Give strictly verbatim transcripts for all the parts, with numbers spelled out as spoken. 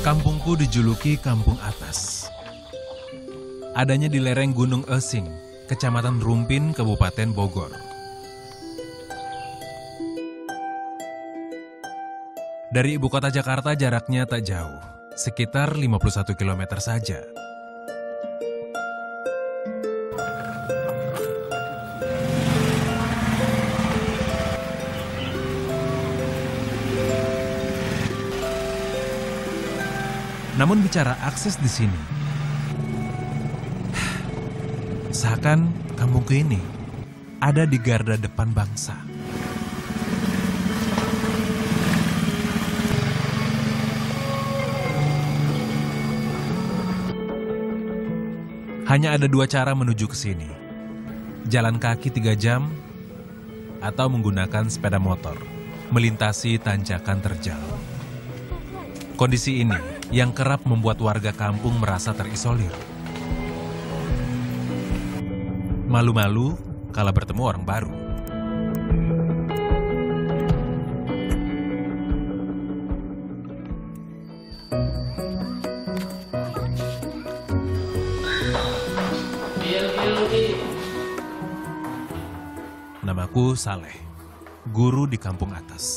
Kampungku dijuluki Kampung Atas. Adanya di lereng Gunung Esing, Kecamatan Rumpin, Kabupaten Bogor. Dari ibu kota Jakarta jaraknya tak jauh, sekitar lima puluh satu kilometer saja. Namun bicara akses di sini, seakan kampungku ini ada di garda depan bangsa. Hanya ada dua cara menuju ke sini. Jalan kaki tiga jam atau menggunakan sepeda motor melintasi tanjakan terjal. Kondisi ini yang kerap membuat warga kampung merasa terisolir. Malu-malu kala bertemu orang baru. Namaku Saleh, guru di Kampung Atas.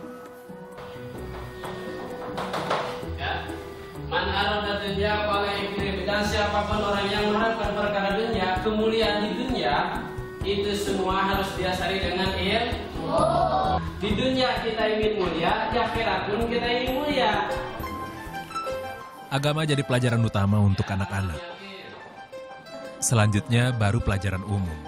Dan siapapun orang yang mengharapkan perkara dunia, kemuliaan di dunia, itu semua harus didasari dengan ilmu. Di dunia kita ingin mulia, di akhirat pun kita ingin mulia. Agama jadi pelajaran utama untuk anak-anak. Selanjutnya baru pelajaran umum.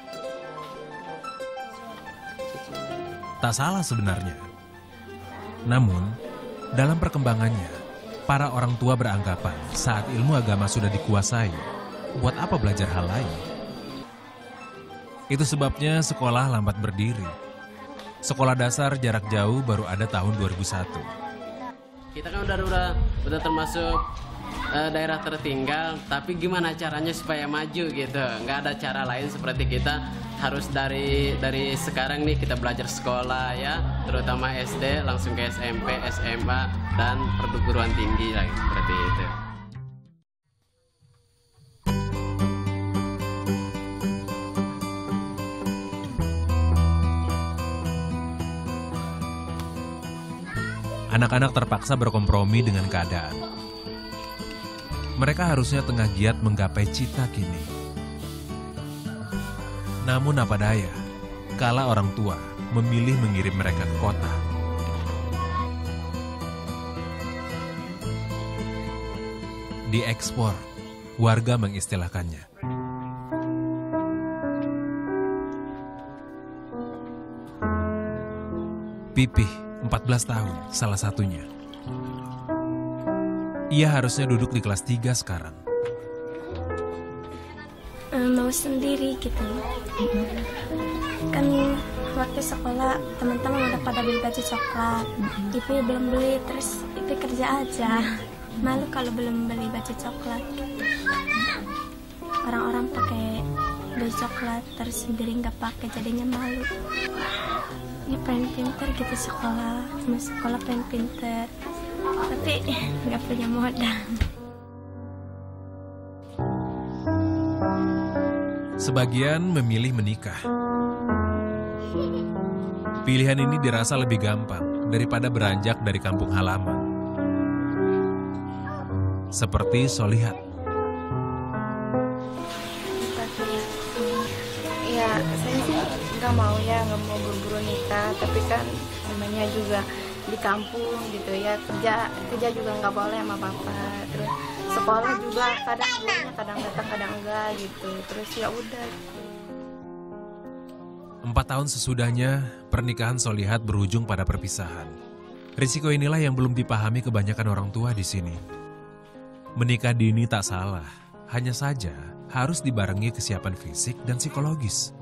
Tak salah sebenarnya. Namun, dalam perkembangannya, para orang tua beranggapan saat ilmu agama sudah dikuasai, buat apa belajar hal lain? Itu sebabnya sekolah lambat berdiri. Sekolah dasar jarak jauh baru ada tahun dua ribu satu. Kita kan udah udah, udah termasuk uh, daerah tertinggal, tapi gimana caranya supaya maju gitu? Nggak ada cara lain seperti kita harus dari dari sekarang nih kita belajar sekolah ya, terutama S D langsung ke S M P, S M A dan perguruan tinggi lagi seperti itu. Anak-anak terpaksa berkompromi dengan keadaan. Mereka harusnya tengah giat menggapai cita kini. Namun apa daya, kala orang tua memilih mengirim mereka ke kota. Diekspor, warga mengistilahkannya. Pipih, empat belas tahun, salah satunya. Ia harusnya duduk di kelas tiga sekarang. Mau sendiri gitu. Kan waktu sekolah teman-teman udah pada beli baju coklat. Ibu belum beli, terus ibu kerja aja. Malu kalau belum beli baju coklat. Orang-orang pakai beli coklat, terus sendiri nggak pakai, jadinya malu. Ini pengen pinter gitu sekolah, mau sekolah pengen pinter, tapi nggak punya modal. Sebagian memilih menikah. Pilihan ini dirasa lebih gampang daripada beranjak dari kampung halaman. Seperti Solihat. Ya, saya sih nggak mau ya, nggak mau buru-buru nikah. Tapi kan namanya juga di kampung gitu ya, kerja kerja juga nggak boleh sama bapak. Terus sekolah juga kadang gurunya kadang datang kadang enggak gitu. Terus ya udah. Empat tahun sesudahnya, pernikahan Solihat berujung pada perpisahan. Risiko inilah yang belum dipahami kebanyakan orang tua di sini. Menikah dini tak salah, hanya saja harus dibarengi kesiapan fisik dan psikologis.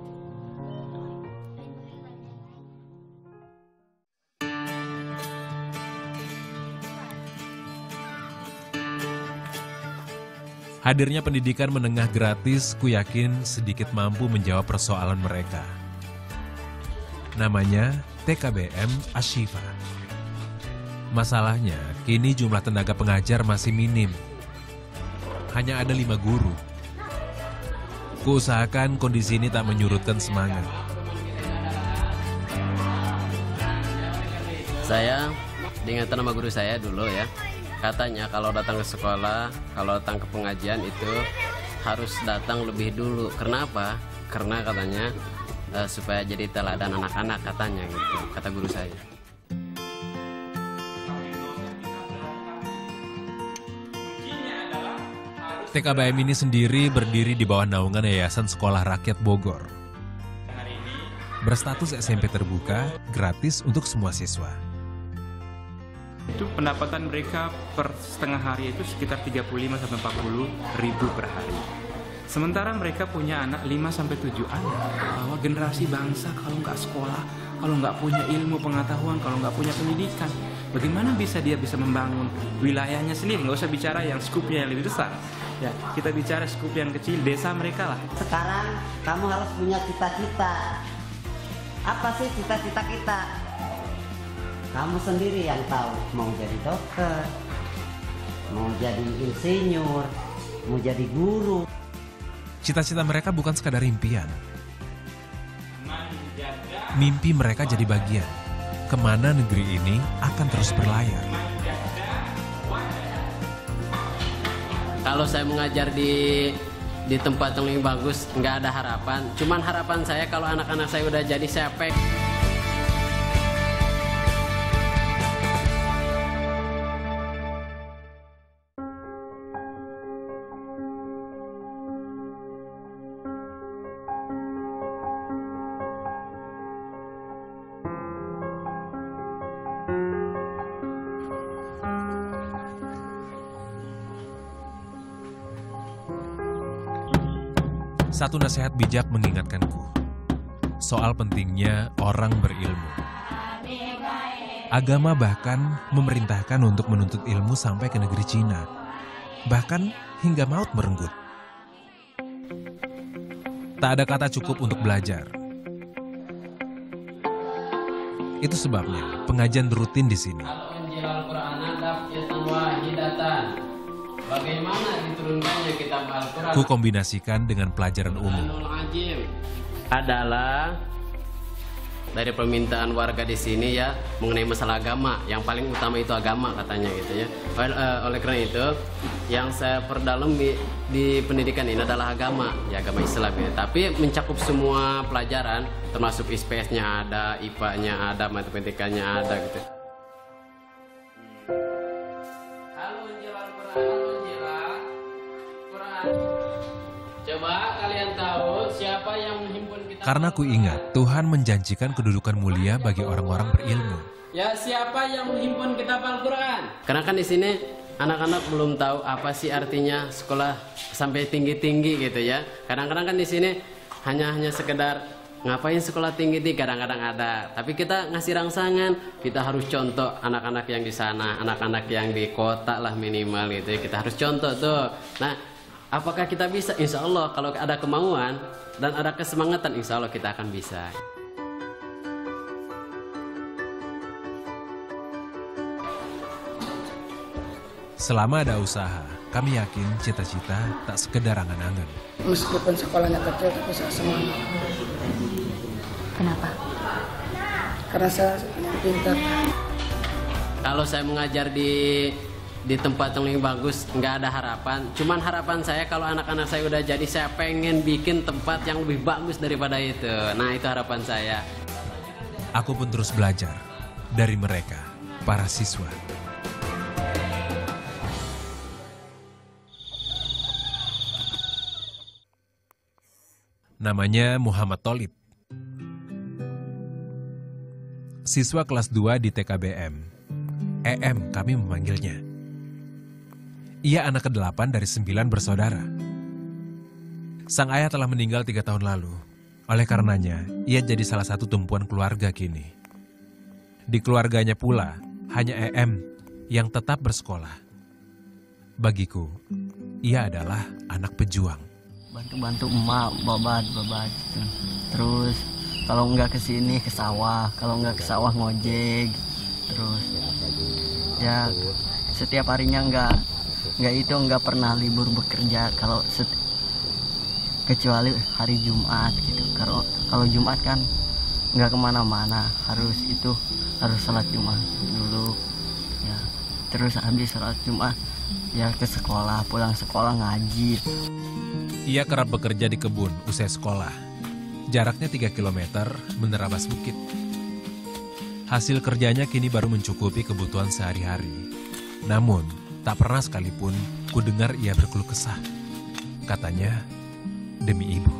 Hadirnya pendidikan menengah gratis, ku yakin sedikit mampu menjawab persoalan mereka. Namanya T K B M Ashifa. Masalahnya, kini jumlah tenaga pengajar masih minim. Hanya ada lima guru. Kuusahakan kondisi ini tak menyurutkan semangat. Saya diingatkan sama guru saya dulu ya, katanya kalau datang ke sekolah, kalau datang ke pengajian itu harus datang lebih dulu. Kenapa? Karena katanya uh, supaya jadi teladan anak-anak katanya gitu, kata guru saya. T K B M ini sendiri berdiri di bawah naungan Yayasan Sekolah Rakyat Bogor. Berstatus S M P terbuka, gratis untuk semua siswa. Itu pendapatan mereka per setengah hari itu sekitar tiga puluh lima sampai empat puluh ribu per hari. Sementara mereka punya anak lima sampai tujuh anak. Bahwa generasi bangsa kalau nggak sekolah, kalau nggak punya ilmu pengetahuan, kalau nggak punya pendidikan, bagaimana bisa dia bisa membangun wilayahnya sendiri? Nggak usah bicara yang skupnya yang lebih besar. Ya, kita bicara skup yang kecil, desa mereka lah. Sekarang kamu harus punya cita-cita. Apa sih cita-cita kita? Kamu sendiri yang tahu, mau jadi dokter, mau jadi insinyur, mau jadi guru. Cita-cita mereka bukan sekadar impian. Mimpi mereka jadi bagian. Kemana negeri ini akan terus berlayar. Kalau saya mengajar di di tempat yang lebih bagus, nggak ada harapan. Cuman harapan saya kalau anak-anak saya udah jadi saya pek. Satu nasihat bijak mengingatkanku soal pentingnya orang berilmu. Agama bahkan memerintahkan untuk menuntut ilmu sampai ke negeri Cina, bahkan hingga maut merenggut. Tak ada kata cukup untuk belajar. Itu sebabnya pengajian rutin di sini. Bagaimana diturunkannya kitab Al-Quran? Ku kombinasikan dengan pelajaran umum. Adalah dari permintaan warga di sini ya mengenai masalah agama. Yang paling utama itu agama katanya gitu ya. Oleh, uh, oleh karena itu yang saya perdalam di, di pendidikan ini adalah agama, ya agama Islam ya. Tapi mencakup semua pelajaran, termasuk I P S-nya ada, I P A-nya ada, matematikanya ada gitu. Coba kalian tahu siapa yang menghimpun kitab. Karena ku ingat Tuhan menjanjikan kedudukan mulia bagi orang-orang berilmu. Ya, siapa yang menghimpun kitab Al-Quran? Karena kan di sini anak-anak belum tahu apa sih artinya sekolah sampai tinggi-tinggi gitu ya. Kadang-kadang kan di sini hanya hanya sekedar ngapain sekolah tinggi-tinggi, kadang-kadang ada. Tapi kita ngasih rangsangan, kita harus contoh anak-anak yang di sana, anak-anak yang di kota lah minimal gitu ya. Kita harus contoh tuh. Nah, apakah kita bisa? Insya Allah kalau ada kemauan dan ada kesemangatan, insya Allah kita akan bisa. Selama ada usaha, kami yakin cita-cita tak sekedar angan-angan. Meskipun sekolahnya kecil, tapi saya semangat. Kenapa? Karena saya pintar. Kalau saya mengajar di di tempat yang lebih bagus, nggak ada harapan. Cuman harapan saya kalau anak-anak saya udah jadi, saya pengen bikin tempat yang lebih bagus daripada itu. Nah, itu harapan saya. Aku pun terus belajar dari mereka, para siswa. Namanya Muhammad Tholib. Siswa kelas dua di T K B M. E M kami memanggilnya. Ia anak kedelapan dari sembilan bersaudara. Sang ayah telah meninggal tiga tahun lalu. Oleh karenanya, ia jadi salah satu tumpuan keluarga kini. Di keluarganya pula, hanya E M yang tetap bersekolah. Bagiku, ia adalah anak pejuang. Bantu-bantu emak, babat, babat gitu. Terus kalau nggak ke sini ke sawah, kalau nggak ke sawah ngojek. Terus ya setiap harinya nggak nggak itu nggak pernah libur bekerja kalau set, kecuali hari Jumat gitu. Kalau kalau Jumat kan nggak kemana-mana, harus itu harus sholat Jumat dulu ya, terus habis sholat Jumat ya ke sekolah, pulang sekolah ngaji. Ia kerap bekerja di kebun usai sekolah. Jaraknya tiga kilometer menerabas bukit. Hasil kerjanya kini baru mencukupi kebutuhan sehari-hari. Namun, tak pernah sekalipun ku dengar ia berkeluh kesah. Katanya, demi ibu.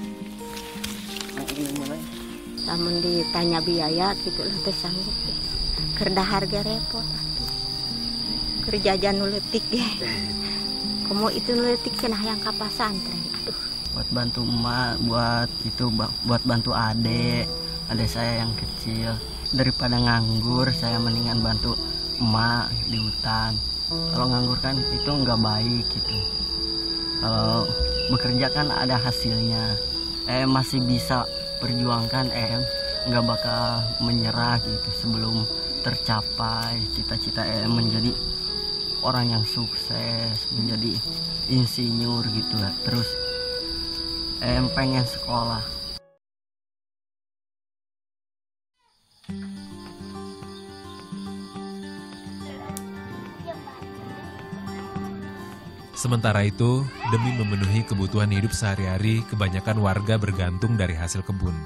Namun ditanya biaya gitu lah tersanggup. Kerja harga repot. Kerja aja nuletik ya. Kamu itu nuletik senah yang kapasan. Aduh. Buat bantu emak, buat itu buat bantu adek, adek saya yang kecil. Daripada nganggur, saya mendingan bantu emak di hutan. Kalau nganggur kan itu nggak baik gitu. Kalau bekerja kan ada hasilnya. Eh masih bisa perjuangkan, em nggak bakal menyerah gitu sebelum tercapai cita-cita em menjadi orang yang sukses, menjadi insinyur gitu lah. Terus em pengen sekolah. Sementara itu, demi memenuhi kebutuhan hidup sehari-hari, kebanyakan warga bergantung dari hasil kebun.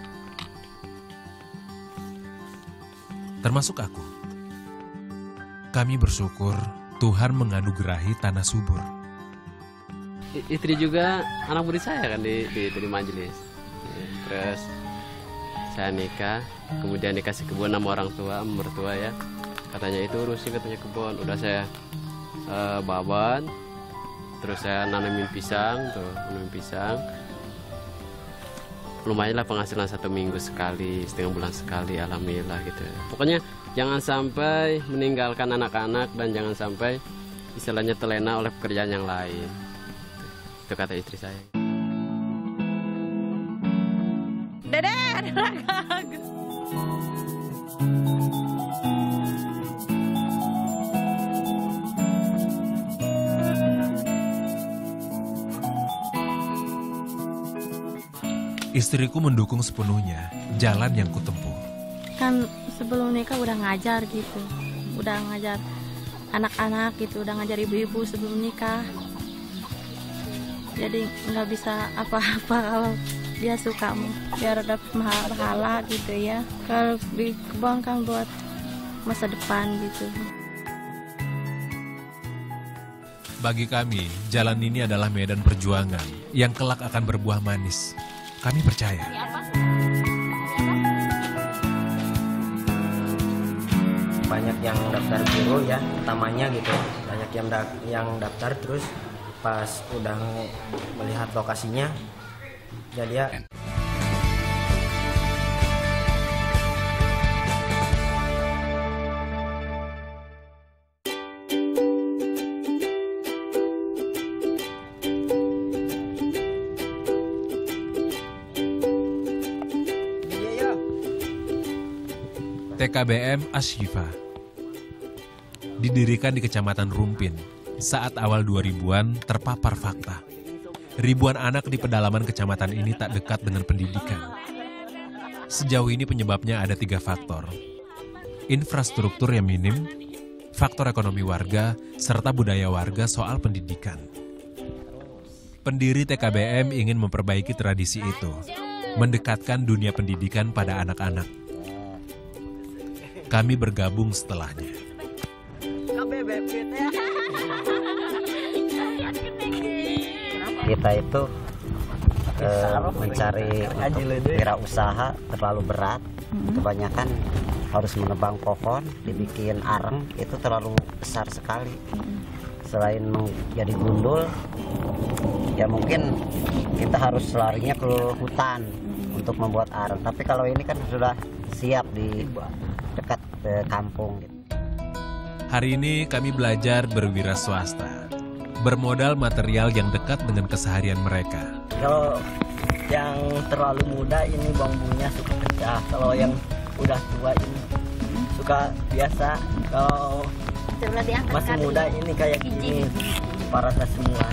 Termasuk aku. Kami bersyukur Tuhan menganugerahi tanah subur. Istri juga anak murid saya kan di, di, di majelis. Terus saya nikah, kemudian dikasih kebun sama orang tua, mertua ya. Katanya itu urusin katanya kebun. Udah saya uh, babat. Terus saya nanamin pisang, tuh, nanamin pisang. Lumayan lah penghasilan satu minggu sekali, setengah bulan sekali, alhamdulillah gitu. Pokoknya jangan sampai meninggalkan anak-anak dan jangan sampai istilahnya terlena oleh pekerjaan yang lain. Itu kata istri saya. Dede, Istriku mendukung sepenuhnya jalan yang kutempuh. Kan sebelum nikah udah ngajar gitu, udah ngajar anak-anak gitu, udah ngajar ibu-ibu sebelum nikah. Jadi nggak bisa apa-apa kalau dia suka, biar dapat pahala gitu ya. Kalau di kebun kan buat masa depan gitu. Bagi kami, jalan ini adalah medan perjuangan yang kelak akan berbuah manis. Kami percaya. Banyak yang daftar guru ya, utamanya gitu. Banyak yang da yang daftar terus pas udah melihat lokasinya, jadi ya. T K B M Ashifa didirikan di Kecamatan Rumpin saat awal dua ribuan terpapar fakta. Ribuan anak di pedalaman kecamatan ini tak dekat dengan pendidikan. Sejauh ini penyebabnya ada tiga faktor. Infrastruktur yang minim, faktor ekonomi warga, serta budaya warga soal pendidikan. Pendiri T K B M ingin memperbaiki tradisi itu, mendekatkan dunia pendidikan pada anak-anak. Kami bergabung setelahnya. Kita itu eh, mencari wirausaha terlalu berat. Kebanyakan harus menebang pohon, dibikin areng, itu terlalu besar sekali. Selain menjadi gundul, ya mungkin kita harus larinya ke hutan untuk membuat areng. Tapi kalau ini kan sudah siap di dekat eh, kampung. Hari ini kami belajar berwira swasta, bermodal material yang dekat dengan keseharian mereka. Kalau yang terlalu muda ini bambunya suka pecah. Kalau yang udah tua ini suka biasa kalau masih muda ini kayak gini parasa semua.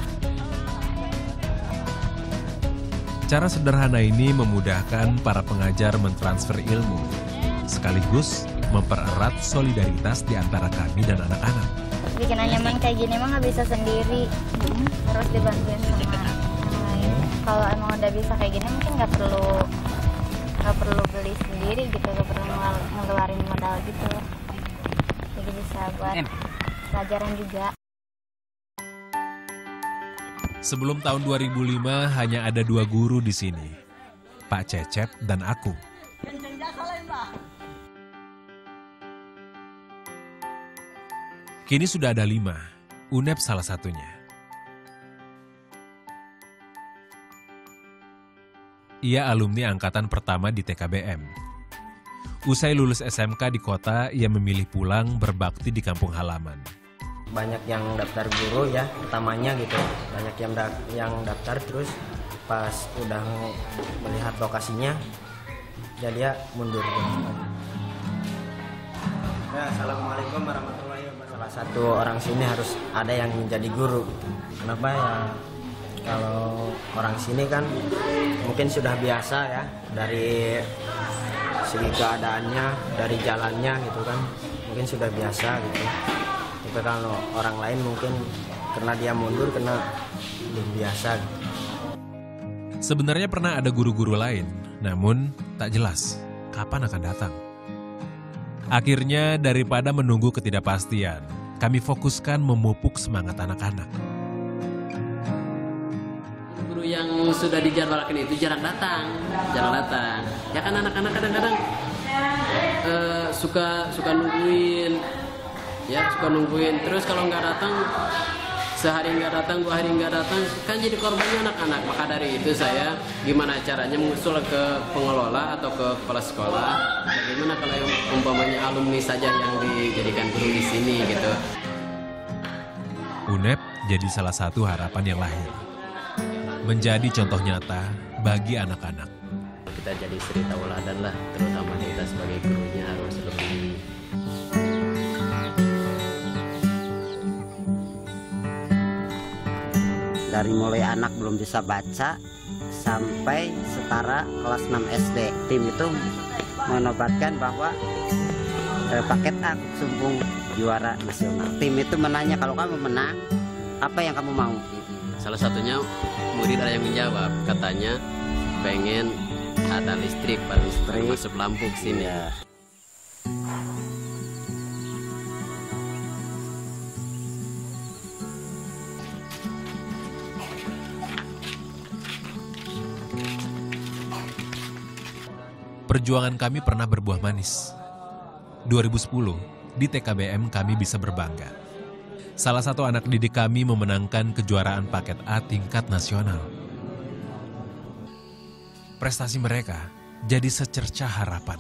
Cara sederhana ini memudahkan para pengajar mentransfer ilmu, sekaligus mempererat solidaritas di antara kami dan anak-anak. Bikinannya emang kayak gini emang nggak bisa sendiri, terus dibantuin sama orang lain. Kalau emang udah bisa kayak gini mungkin nggak perlu nggak perlu beli sendiri gitu, nggak perlu ngeluarin modal gitu. Jadi bisa buat pelajaran juga. Sebelum tahun dua ribu lima hanya ada dua guru di sini, Pak Cecep dan aku. Kini sudah ada lima, U N E P salah satunya. Ia alumni angkatan pertama di T K B M. Usai lulus S M K di kota, ia memilih pulang berbakti di kampung halaman. Banyak yang daftar guru ya, pertamanya gitu. Banyak yang da yang daftar, terus pas udah melihat lokasinya, jadi ya mundur. Ya, assalamualaikum warahmatullahi wabarakatuh. Salah satu orang sini harus ada yang menjadi guru. Kenapa ya? Kalau orang sini kan mungkin sudah biasa ya, dari segi keadaannya, dari jalannya gitu kan, mungkin sudah biasa gitu. Tapi kalau orang lain mungkin karena dia mundur, karena belum biasa. Sebenarnya pernah ada guru-guru lain, namun tak jelas kapan akan datang. Akhirnya daripada menunggu ketidakpastian, kami fokuskan memupuk semangat anak-anak. Guru yang sudah dijadwalkan itu jarang datang, jarang datang. Ya kan anak-anak kadang-kadang uh, suka suka nungguin. Ya, suka nungguin. Terus kalau nggak datang, sehari nggak datang, dua hari nggak datang, kan jadi korbannya anak-anak. Maka dari itu saya gimana caranya mengusul ke pengelola atau ke kepala sekolah, bagaimana kalau yang umpamanya alumni saja yang dijadikan guru di sini gitu. U N E P jadi salah satu harapan yang lahir. Menjadi contoh nyata bagi anak-anak. Kita jadi suri tauladan lah, terutama kita sebagai gurunya harus lebih. Dari mulai anak belum bisa baca sampai setara kelas enam S D, tim itu menobatkan bahwa eh, paket A Sumbung juara nasional. Tim itu menanya, kalau kamu menang, apa yang kamu mau? Salah satunya murid ada yang menjawab, katanya pengen ada listrik, baru masuk lampu ke sini. Ya. Perjuangan kami pernah berbuah manis. dua ribu sepuluh, di T K B M kami bisa berbangga. Salah satu anak didik kami memenangkan kejuaraan paket A tingkat nasional. Prestasi mereka jadi secercah harapan.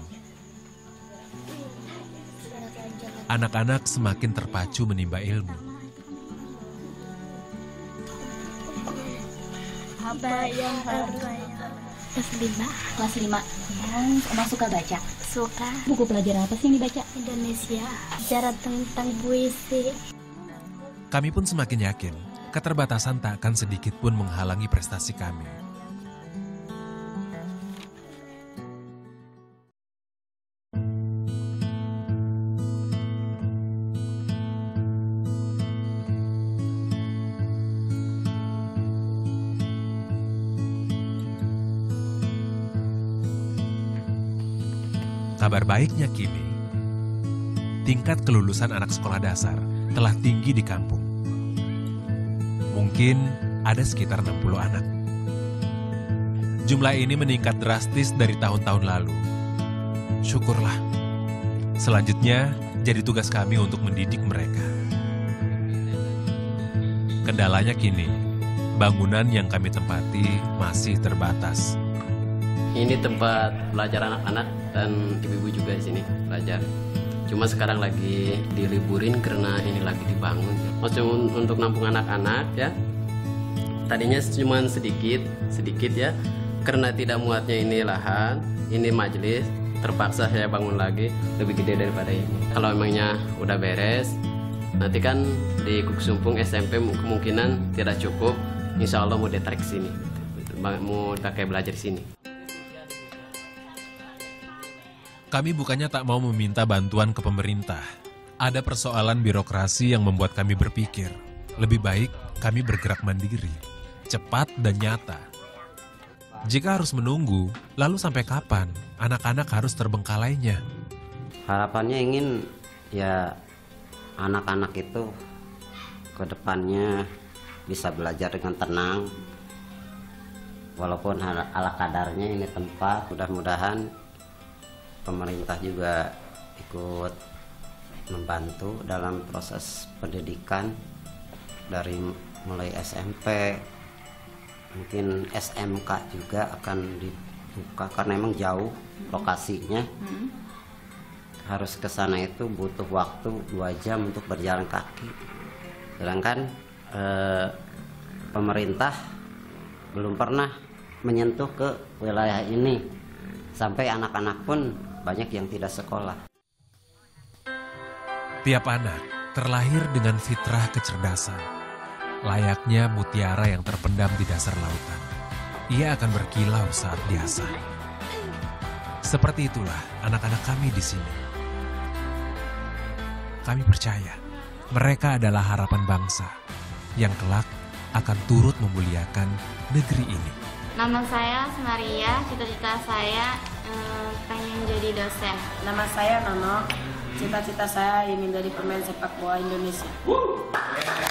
Anak-anak semakin terpacu menimba ilmu. Apa yang harus Kelas lima. Kelas lima. Emang, emang suka baca? Suka. Buku pelajaran apa sih yang dibaca? Indonesia. Bicara tentang puisi. Kami pun semakin yakin, keterbatasan tak akan sedikit pun menghalangi prestasi kami. Kabar baiknya kini, tingkat kelulusan anak sekolah dasar telah tinggi di kampung. Mungkin ada sekitar enam puluh anak. Jumlah ini meningkat drastis dari tahun-tahun lalu. Syukurlah. Selanjutnya, jadi tugas kami untuk mendidik mereka. Kendalanya kini, bangunan yang kami tempati masih terbatas. Ini tempat belajar anak-anak dan ibu-ibu juga di sini belajar. Cuma sekarang lagi diliburin karena ini lagi dibangun. Maksudnya untuk nampung anak-anak ya. Tadinya cuma sedikit, sedikit ya. Karena tidak muatnya ini lahan, ini majelis. terpaksa saya bangun lagi lebih gede daripada ini. Kalau emangnya udah beres, nanti kan di Kuksumpung S M P kemungkinan tidak cukup. Insya Allah mau ditarik sini, mau pakai belajar di sini. Kami bukannya tak mau meminta bantuan ke pemerintah. Ada persoalan birokrasi yang membuat kami berpikir, lebih baik kami bergerak mandiri, cepat dan nyata. Jika harus menunggu, lalu sampai kapan anak-anak harus terbengkalainya? Harapannya ingin ya anak-anak itu ke depannya bisa belajar dengan tenang. Walaupun ala kadarnya ini tempat, mudah-mudahan pemerintah juga ikut membantu dalam proses pendidikan dari mulai S M P, mungkin S M K juga akan dibuka karena emang jauh lokasinya. Hmm. Harus ke sana itu butuh waktu dua jam untuk berjalan kaki. Sedangkan eh, pemerintah belum pernah menyentuh ke wilayah ini, sampai anak-anak pun banyak yang tidak sekolah. Tiap anak terlahir dengan fitrah kecerdasan. Layaknya mutiara yang terpendam di dasar lautan. Ia akan berkilau saat diasah. Seperti itulah anak-anak kami di sini. Kami percaya mereka adalah harapan bangsa yang kelak akan turut memuliakan negeri ini. Nama saya Sunaria, cita-cita saya eh, pengen jadi dosen. Nama saya Nono, cita-cita saya ingin jadi pemain sepak bola Indonesia.